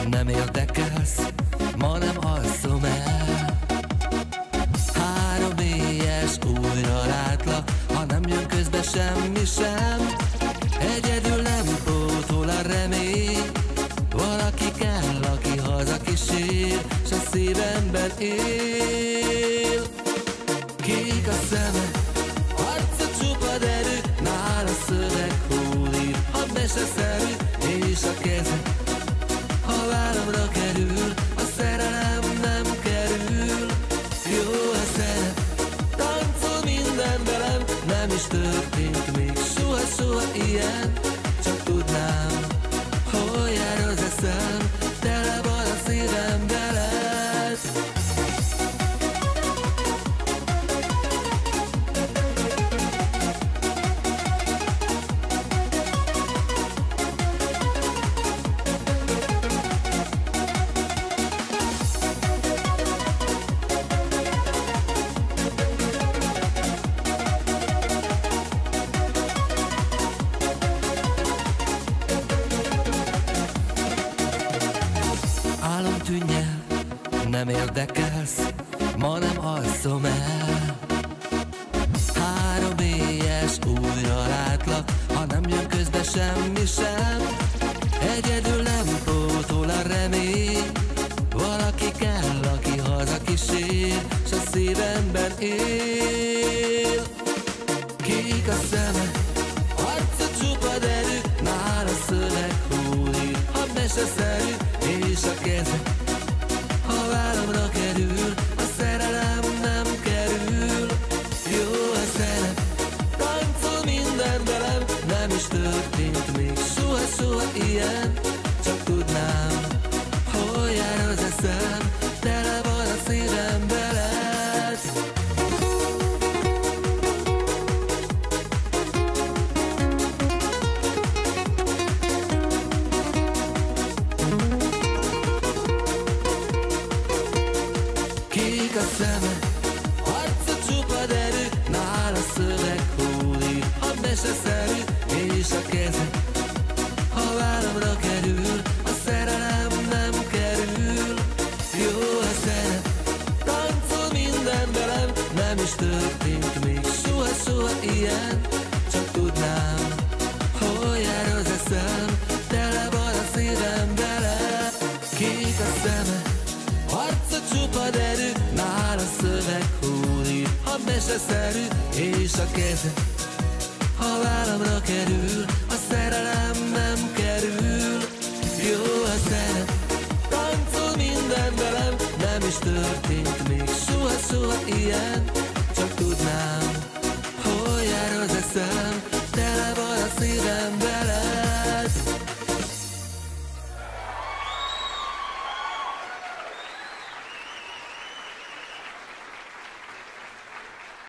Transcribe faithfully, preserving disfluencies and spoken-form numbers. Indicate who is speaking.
Speaker 1: Nem érdekelsz, ma nem alszom el. Három éjes újra látlak, ha nem jön közbe semmi sem. Egyedül nem pótol a remény, valaki kell, aki haza kísér, s a szívemben él. Kék a szeme, arca csupa derű, nála szöveg hódír, a meseszerű, és a keze, ha vállamra kerül, a szerelem nem kerül. Jó a szere, táncol minden velem, nem is történt még soha-soha ilyen. Csak tudnám, hol jár az eszem, tele van a szívem veled. Álom tűnj el, nem érdekelsz, ma nem alszom el. Három éjes újra látlak, ha nem jön közbe semmi sem. Egyedül nem pótol a remény, valaki kell, aki haza kísér, s a szívemben él. Kék a szeme, arca csupa derű, nála szöveg hódír, a meseszerű, és a keze, ha vállamra kerül, a szerelem nem kerül. Jó a szerep, táncol minden velem, nem is történt még soha-soha ilyen. Csak tudnám, hol jár az eszem, tele van a szívem veled. Kék a szeme, arca csupa derű, nála szöveg hódír, a meseszerű, és a keze, ha vállamra kerül, a szerelem nem kerül. Jó a szerep, táncol minden velem, nem is történt még soha-soha ilyen. Csak tudnám, hol jár az eszem, tele van a szívem veled. Kék a szeme, arca csupa derű, nála szöveg hódír, a meseszerű, és a keze, ha vállamra kerül,